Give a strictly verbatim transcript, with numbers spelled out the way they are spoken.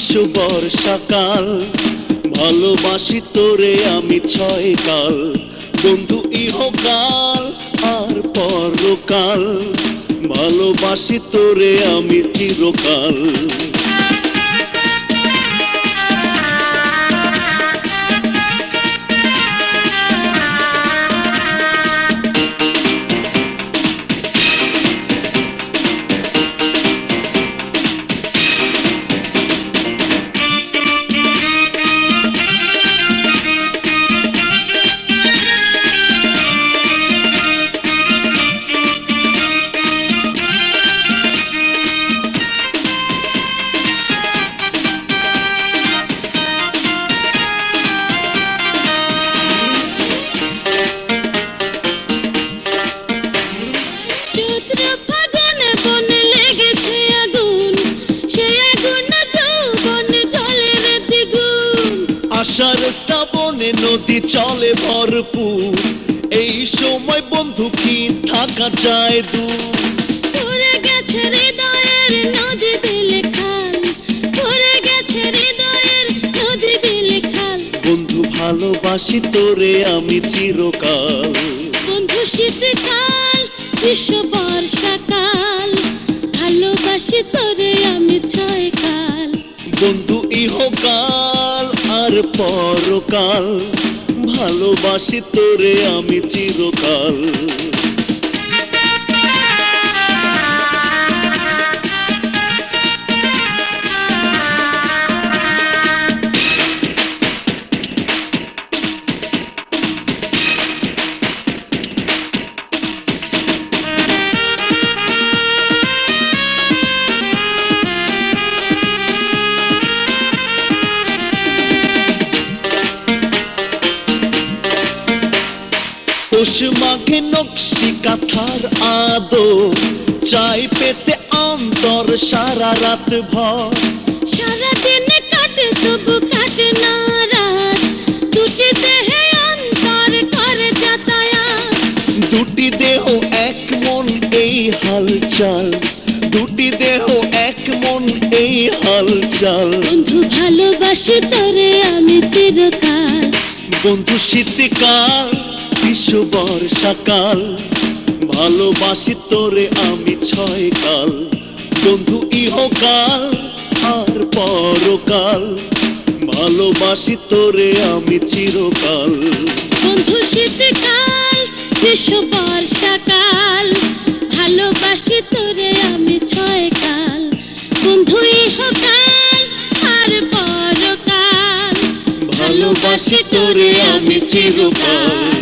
গ্রীষ্ম বর্ষাকাল ভালোবাসি তোরে আমি ছয় কাল বন্ধু ইহকাল আর পরকাল ভালোবাসি তোরে আমি চিরকাল নদী চলে ভরপুর এই সময় বন্ধু কি থাকা যায় দূর পড়ে গেছে হৃদয়ের নদী বিলে খাল পড়ে গেছে হৃদয়ের নদী বিলে খাল বন্ধু ভালোবাসি তোরে আমি চিরকাল বন্ধু শীতকাল গ্রীষ্ম বর্ষাকাল ভালোবাসি তোরে আমি ছয় কাল বন্ধু ইহকাল আর পরকাল ভালোবাসি তোরে আমি চিরকাল পৌষ মাঘে নকশি কাঁথার আদো চাই পেতে অন্তর সারা রাত ভর সারা দিন কাটে তবু কাটে না রাত দুটি দেহে অন্তর করে যাতায়াত দুটি দেহ এক মন এই হালচাল দুটি দেহ এক মন এই হালচাল বন্ধু ভালোবাসি তোরে আমি চিরকাল বন্ধু শীতকাল গ্রীষ্ম বর্ষাকাল ভালোবাসি তোরে আমি ছয় কাল বন্ধু ইহকাল আর পরকাল ভালোবাসি তোরে আমি চিরকাল বন্ধু শীতকাল গ্রীষ্ম বর্ষাকাল ভালোবাসি তোরে আমি ছয় কাল বন্ধু ইহকাল আর পরকাল ভালোবাসি তোরে আমি চিরকাল